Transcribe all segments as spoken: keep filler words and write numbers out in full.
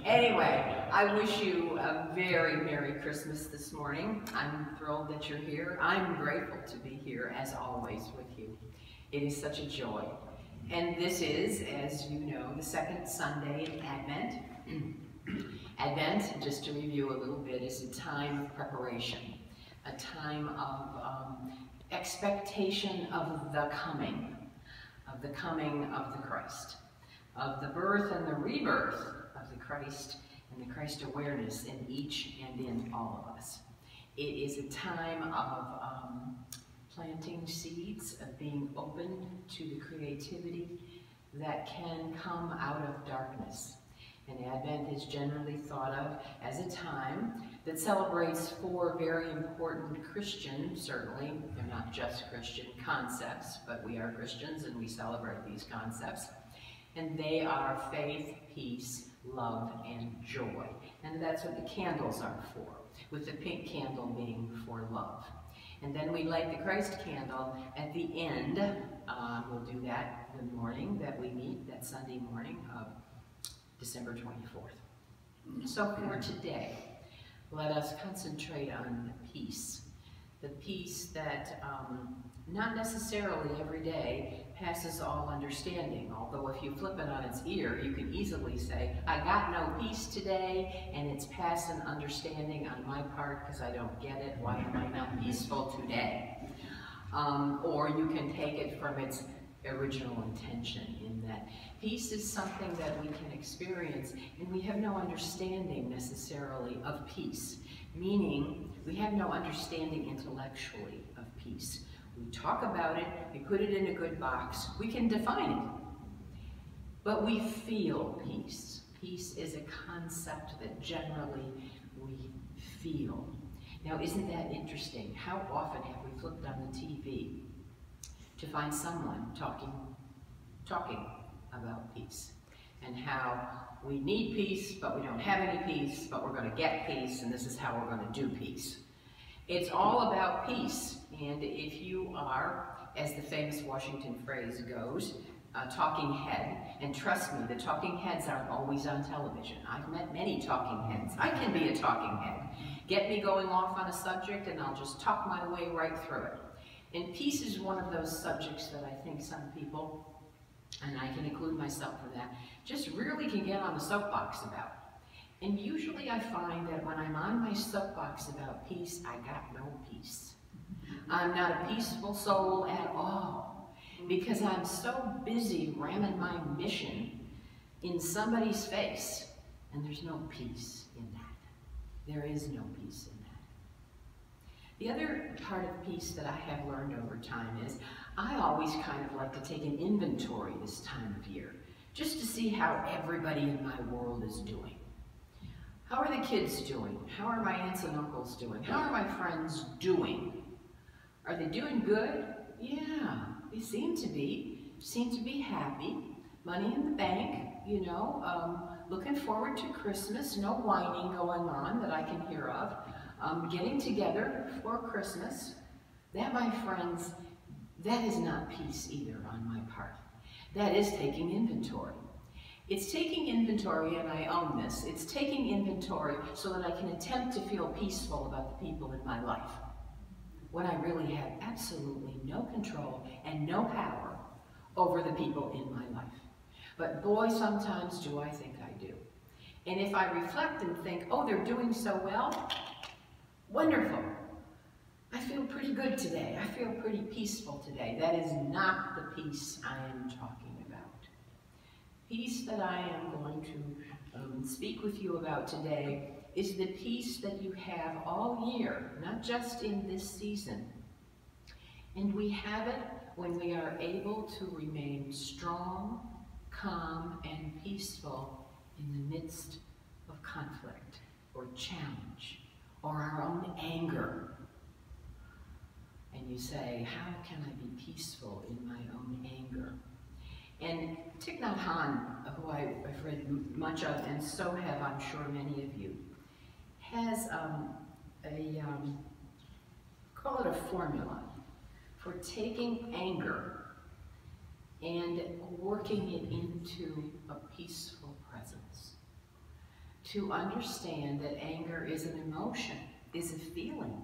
Anyway, I wish you a very Merry Christmas this morning. I'm thrilled that you're here. I'm grateful to be here, as always, with you. It is such a joy. And this is, as you know, the second Sunday in Advent. Advent, just to review a little bit, is a time of preparation, a time of um, expectation of the coming, of the coming of the Christ, of the birth and the rebirth of the Christ and the Christ awareness in each and in all of us. It is a time of um, planting seeds, of being open to the creativity that can come out of darkness. And Advent is generally thought of as a time that celebrates four very important Christian, certainly, they're not just Christian concepts, but we are Christians and we celebrate these concepts. And they are faith, peace, love, and joy. And that's what the candles are for, with the pink candle being for love. And then we light the Christ candle at the end. Uh, we'll do that the morning that we meet, that Sunday morning of December twenty-fourth. So for today, let us concentrate on peace. The peace that um, not necessarily every day passes all understanding. Although if you flip it on its ear, you can easily say, I got no peace today, and it's past an understanding on my part because I don't get it. Why am I not peaceful today? Um, or you can take it from its original intention, in that peace is something that we can experience, and we have no understanding necessarily of peace, meaning we have no understanding intellectually of peace. We talk about it, we put it in a good box, we can define it, but we feel peace. Peace is a concept that generally we feel. Now, isn't that interesting? How often have we flipped on the T V to find someone talking, talking about peace, and how we need peace, but we don't have any peace, but we're going to get peace, and this is how we're going to do peace. It's all about peace, and if you are, as the famous Washington phrase goes, a talking head, and trust me, the talking heads aren't always on television. I've met many talking heads. I can be a talking head. Get me going off on a subject, and I'll just talk my way right through it. And peace is one of those subjects that I think some people, and I can include myself in that, just really can get on the soapbox about. And usually I find that when I'm on my soapbox about peace, I got no peace. I'm not a peaceful soul at all, because I'm so busy ramming my mission in somebody's face, and there's no peace in that. There is no peace in that. The other part of peace that I have learned over time is I always kind of like to take an inventory this time of year, just to see how everybody in my world is doing. How are the kids doing? How are my aunts and uncles doing? How are my friends doing? Are they doing good? Yeah, they seem to be. Seem to be happy. Money in the bank, you know, um, looking forward to Christmas. No whining going on that I can hear of. Um, getting together for Christmas. That, my friends, that is not peace either on my part. That is taking inventory. It's taking inventory, and I own this. It's taking inventory so that I can attempt to feel peaceful about the people in my life, when I really have absolutely no control and no power over the people in my life. But boy, sometimes do I think I do. And if I reflect and think, oh, they're doing so well, wonderful. I feel pretty good today. I feel pretty peaceful today. That is not the peace I am talking about. Peace that I am going to um, speak with you about today is the peace that you have all year, not just in this season. And we have it when we are able to remain strong, calm, and peaceful in the midst of conflict or challenge or our own anger. And you say, how can I be peaceful in my own anger? And Thich Nhat Hanh, who I, I've read much of, and so have, I'm sure, many of you, has um, a, um, call it a formula for taking anger and working it into a peaceful presence. to understand that anger is an emotion, is a feeling,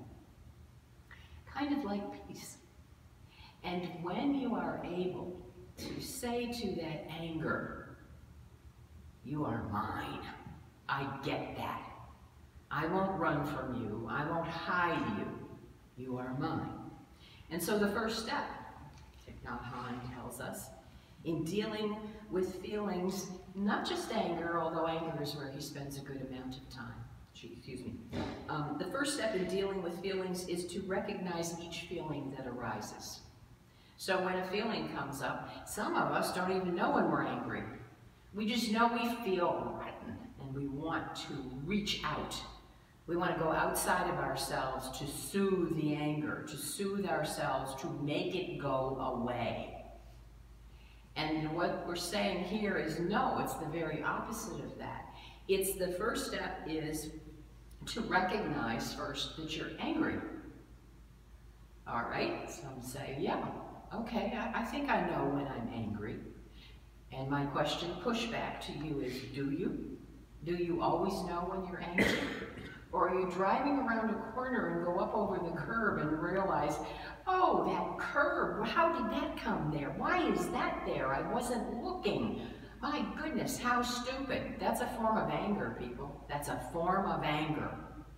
kind of like peace. And when you are able to say to that anger, you are mine, I get that. I won't run from you, I won't hide you, you are mine. And so the first step, Thich Nhat Hanh tells us, in dealing with feelings, not just anger, although anger is where he spends a good amount of time. Excuse me. Um, the first step in dealing with feelings is to recognize each feeling that arises. So when a feeling comes up, some of us don't even know when we're angry. We just know we feel rotten and we want to reach out. We want to go outside of ourselves to soothe the anger, to soothe ourselves, to make it go away. And what we're saying here is no, it's the very opposite of that. It's the first step is to recognize first that you're angry. All right, some say, yeah, okay, I, I think I know when I'm angry. And my question, pushback to you is, do you? Do you always know when you're angry? Or are you driving around a corner and go up over the curb and realize, oh, that curb, how did that come there? Why is that there? I wasn't looking. My goodness, how stupid. That's a form of anger, people. That's a form of anger.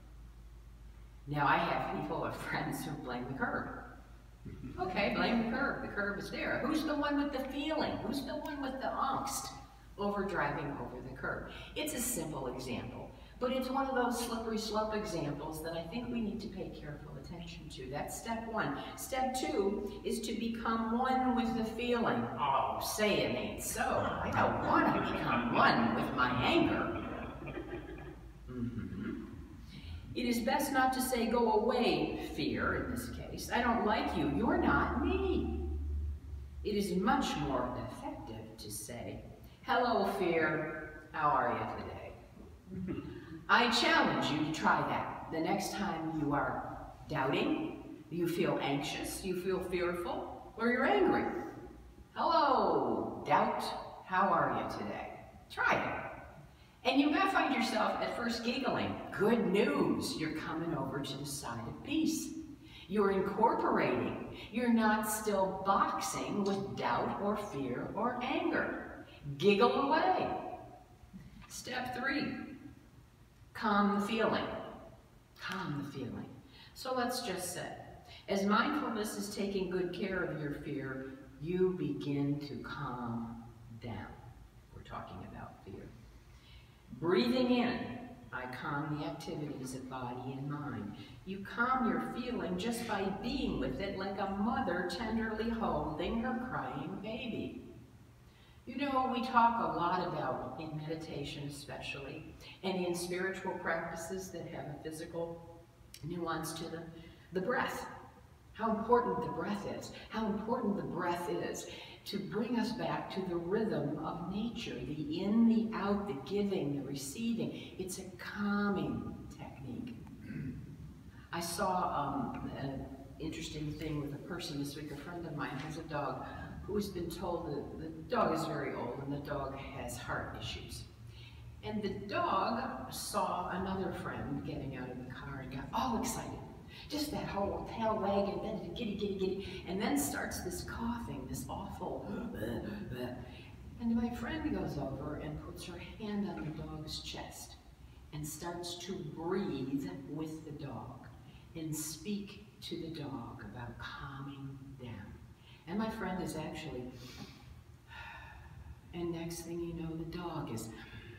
Now, I have people or friends who blame the curb. Okay, blame the curb. The curb is there. Who's the one with the feeling? Who's the one with the angst over driving over the curb? It's a simple example, but it's one of those slippery slope examples that I think we need to pay careful attention to. That's step one. Step two is to become one with the feeling. Oh, say it ain't so. I don't want to become one with my anger. Mm-hmm. It is best not to say, go away, fear, in this case. I don't like you. You're not me. It is much more effective to say, hello, fear. How are you today? I challenge you to try that. The next time you are doubting, you feel anxious, you feel fearful, or you're angry. Hello, doubt. How are you today? Try it. And you may find yourself at first giggling. Good news, you're coming over to the side of peace. You're incorporating. You're not still boxing with doubt or fear or anger. Giggle away. Step three, calm the feeling. Calm the feeling. So let's just say, as mindfulness is taking good care of your fear, you begin to calm down. We're talking about fear. Breathing in, I calm the activities of body and mind. You calm your feeling just by being with it like a mother tenderly holding her crying baby. You know, we talk a lot about, in meditation especially, and in spiritual practices that have a physical nuance to them, the breath. How important the breath is. How important the breath is to bring us back to the rhythm of nature, the in, the out, the giving, the receiving. It's a calming technique. I saw um, an interesting thing with a person this week. A friend of mine has a dog who's been told that the dog is very old and the dog has heart issues. And the dog saw another friend getting out of the car and got all excited. Just that whole tail wagging, then giddy, giddy, giddy, and then starts this coughing, this awful, and my friend goes over and puts her hand on the dog's chest and starts to breathe with the dog and speak to the dog about calming down. And my friend is actually, and next thing you know, the dog is,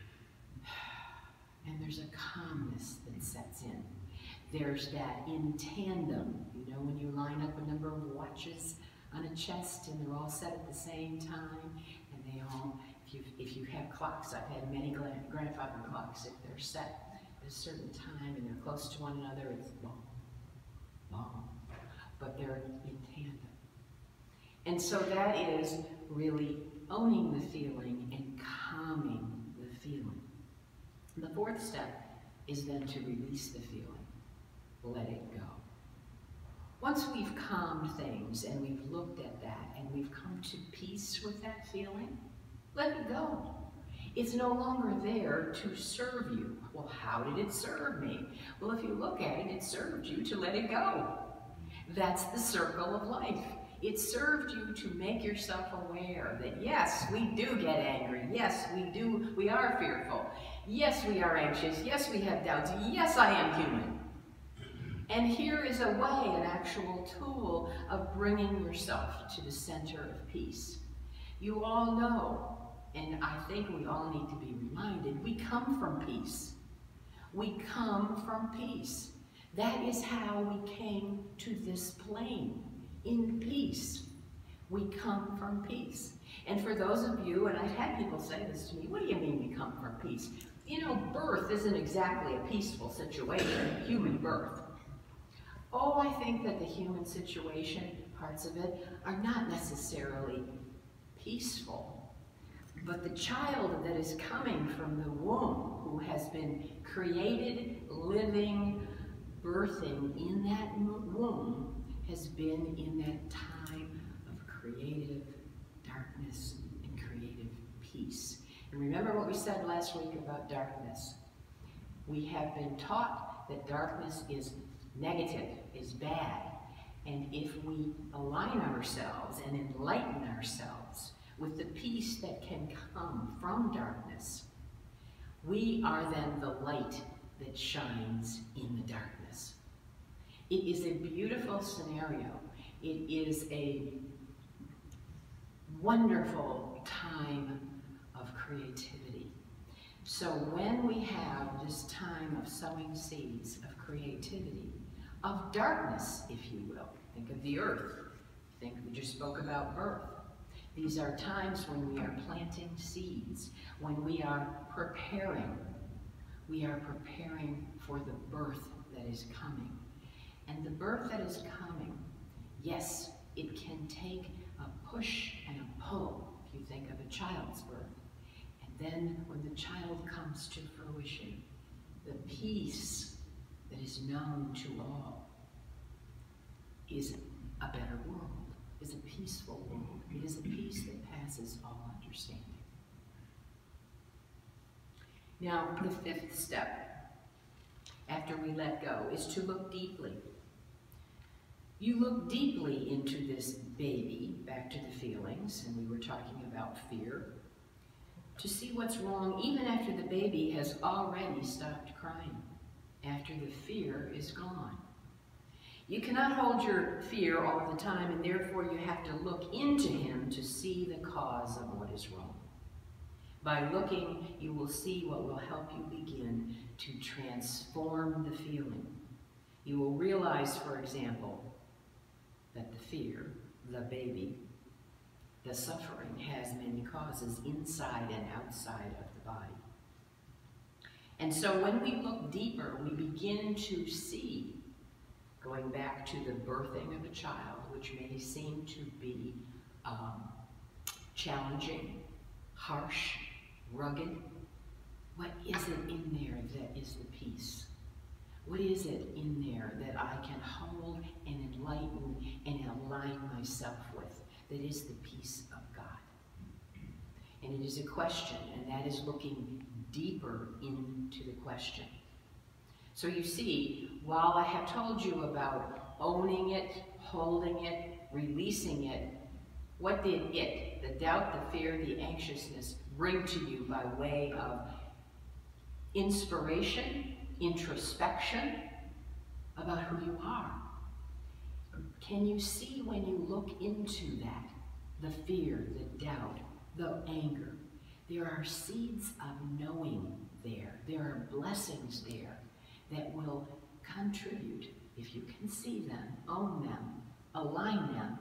and there's a calmness that sets in. There's that in tandem, you know, when you line up a number of watches on a chest and they're all set at the same time, and they all, if you if you have clocks, I've had many grandfather clocks, if they're set at a certain time and they're close to one another, it's long, long, but they're in tandem. And so that is really owning the feeling and calming the feeling. The fourth step is then to release the feeling. Let it go. Once we've calmed things and we've looked at that and we've come to peace with that feeling, let it go. It's no longer there to serve you. how did it serve me? Well, if you look at it, it served you to let it go. That's the circle of life. It served you to make yourself aware that yes, we do get angry. Yes, we do. We are fearful. Yes, we are anxious. Yes, we have doubts. Yes, I am human. And here is a way, an actual tool of bringing yourself to the center of peace. You all know, and I think we all need to be reminded, we come from peace. We come from peace. That is how we came to this plane, in peace. We come from peace. And for those of you, and I've had people say this to me, what do you mean we come from peace? You know, birth isn't exactly a peaceful situation, human birth. Oh, I think that the human situation, parts of it, are not necessarily peaceful. But the child that is coming from the womb, who has been created, living, birthing in that womb, has been in that time of creative darkness and creative peace. And remember what we said last week about darkness. We have been taught that darkness is negative, is bad. And if we align ourselves and enlighten ourselves with the peace that can come from darkness, we are then the light that shines in the darkness. It is a beautiful scenario. It is a wonderful time of creativity. So when we have this time of sowing seeds of creativity, of darkness, if you will, think of the earth. Think, we just spoke about birth. These are times when we are planting seeds, when we are preparing. We are preparing for the birth that is coming. And the birth that is coming, yes, it can take a push and a pull, if you think of a child's birth. And then when the child comes to fruition, the peace that is known to all is a better world, is a peaceful world. It is a peace that passes all understanding. Now, the fifth step, after we let go, is to look deeply. You look deeply into this baby, back to the feelings, and we were talking about fear, to see what's wrong even after the baby has already stopped crying, after the fear is gone. You cannot hold your fear all the time, and therefore you have to look into him to see the cause of what is wrong. By looking, you will see what will help you begin to transform the feeling. You will realize, for example, that the fear, the baby, the suffering has many causes inside and outside of the body. And so when we look deeper, we begin to see, going back to the birthing of a child, which may seem to be um, challenging, harsh, rugged, what is it in there that is the peace? What is it in there that I can hold and enlighten and align myself with that is the peace of God? And it is a question, and that is looking deeper into the question. So you see, while I have told you about owning it, holding it, releasing it, what did it, the doubt, the fear, the anxiousness, bring to you by way of inspiration, introspection about who you are? Can you see when you look into that, the fear, the doubt, the anger? There are seeds of knowing there. There are blessings there that will contribute, if you can see them, own them, align them,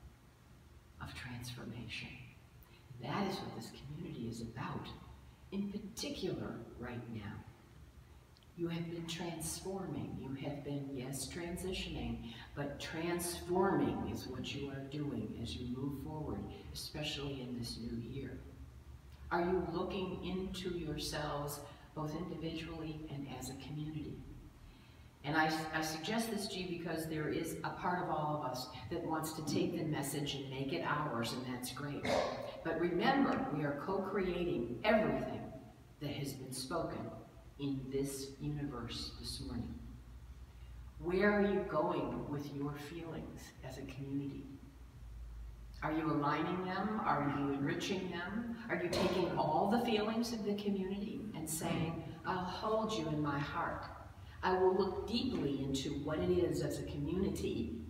of transformation. That is what this community is about, in particular right now. You have been transforming. You have been, yes, transitioning, but transforming is what you are doing as you move forward, especially in this new year. Are you looking into yourselves, both individually and as a community? And I, I suggest this to you because there is a part of all of us that wants to take the message and make it ours, and that's great. But remember, we are co-creating everything that has been spoken in this universe this morning? Where are you going with your feelings as a community? Are you aligning them? Are you enriching them? Are you taking all the feelings of the community and saying, I'll hold you in my heart. I will look deeply into what it is as a community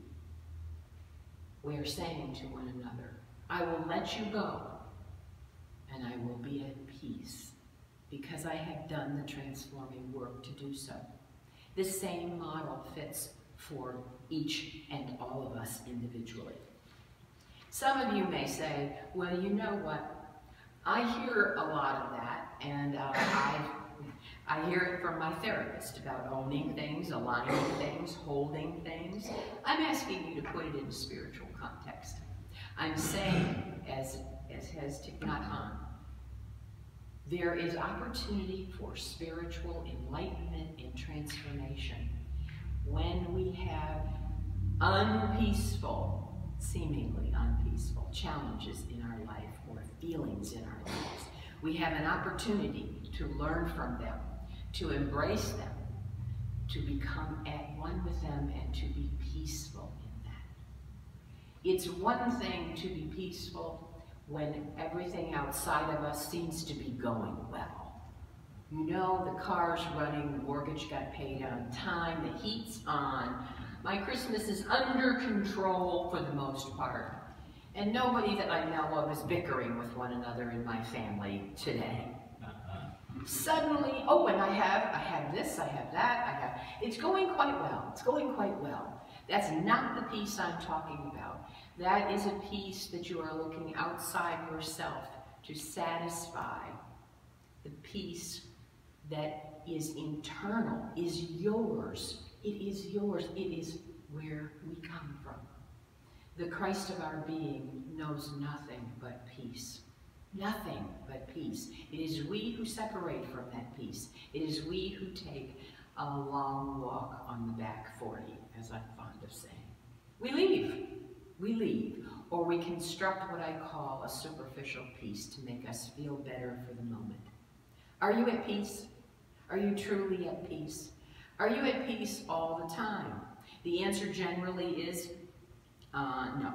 we are saying to one another. I will let you go, and I will be at peace, because I have done the transforming work to do so. This same model fits for each and all of us individually. Some of you may say, well, you know what? I hear a lot of that, and uh, I, I hear it from my therapist about owning things, aligning things, holding things. I'm asking you to put it in a spiritual context. I'm saying, as, as has Thich Nhat Hanh, there is opportunity for spiritual enlightenment and transformation when we have unpeaceful, seemingly unpeaceful challenges in our life or feelings in our lives. We have an opportunity to learn from them, to embrace them, to become at one with them, and to be peaceful in that. It's one thing to be peaceful when everything outside of us seems to be going well. You know, the car's running, the mortgage got paid on time, the heat's on, my Christmas is under control for the most part, and nobody that I know of is bickering with one another in my family today. Suddenly, oh, and I have, I have this, I have that, I have, it's going quite well, it's going quite well. That's not the peace I'm talking about. That is a peace that you are looking outside yourself to satisfy. The peace that is internal, is yours. It is yours. It is where we come from. The Christ of our being knows nothing but peace. Nothing but peace. It is we who separate from that peace. It is we who take a long walk on the back forty, as I'm fond of saying. We leave. We leave. Or we construct what I call a superficial peace to make us feel better for the moment. Are you at peace? Are you truly at peace? Are you at peace all the time? The answer generally is uh, no.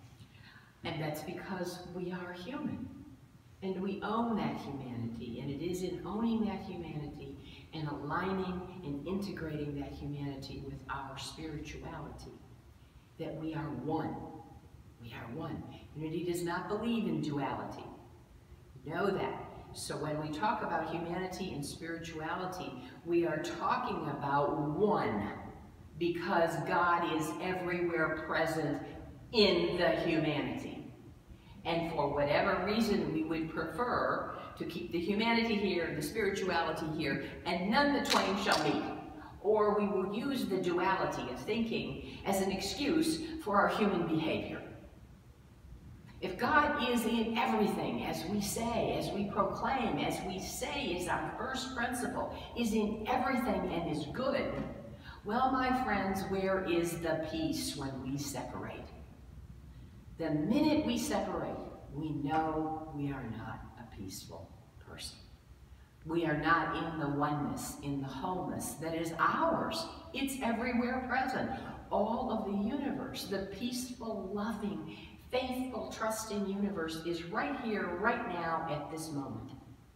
And that's because we are human. And we own that humanity. And it is in owning that humanity and aligning and integrating that humanity with our spirituality that we are one. We are one. Unity does not believe in duality. Know that. So when we talk about humanity and spirituality, we are talking about one, because God is everywhere present in the humanity. And for whatever reason, we would prefer to keep the humanity here and the spirituality here, and none the twain shall meet. Or we will use the duality of thinking as an excuse for our human behavior. If God is in everything, as we say, as we proclaim, as we say is our first principle, is in everything and is good, well, my friends, where is the peace when we separate? The minute we separate, we know we are not a peaceful person. We are not in the oneness, in the wholeness that is ours. It's everywhere present. All of the universe, the peaceful, loving, faithful, trusting universe is right here, right now, at this moment.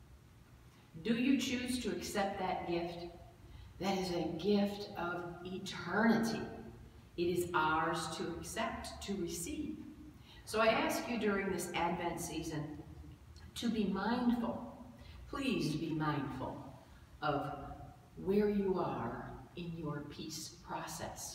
Do you choose to accept that gift? That is a gift of eternity. It is ours to accept, to receive. So I ask you during this Advent season to be mindful. Please be mindful of where you are in your peace process.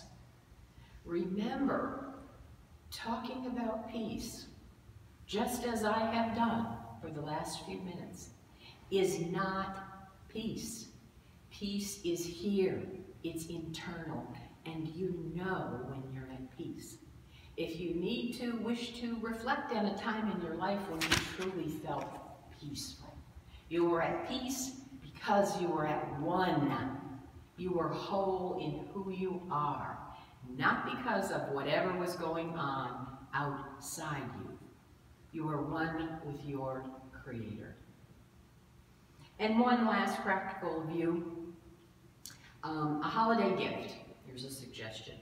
Remember, talking about peace, just as I have done for the last few minutes, is not peace. Peace is here. It's internal, and you know when you're at peace. If you need to, wish to, reflect on a time in your life when you truly felt peaceful. You were at peace because you were at one. You were whole in who you are, not because of whatever was going on outside you. You were one with your Creator. And one last practical view, um, a holiday gift. Here's a suggestion.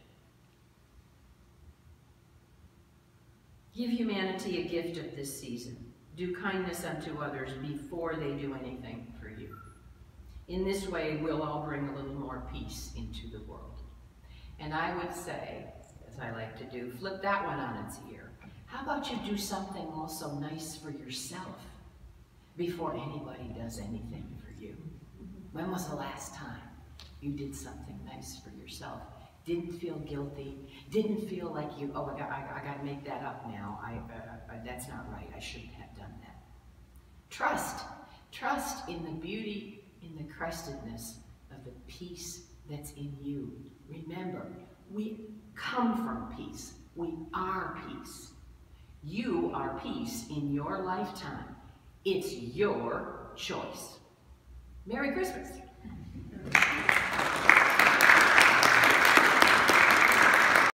Give humanity a gift of this season. Do kindness unto others before they do anything for you. In this way, we'll all bring a little more peace into the world. And I would say, as I like to do, flip that one on its ear. How about you do something also nice for yourself before anybody does anything for you? When was the last time you did something nice for yourself? Didn't feel guilty, didn't feel like you, oh, I got, I, I got to make that up now. I, uh, uh, that's not right. I shouldn't have done that. Trust. Trust in the beauty, in the Christedness of the peace that's in you. Remember, we come from peace. We are peace. You are peace in your lifetime. It's your choice. Merry Christmas.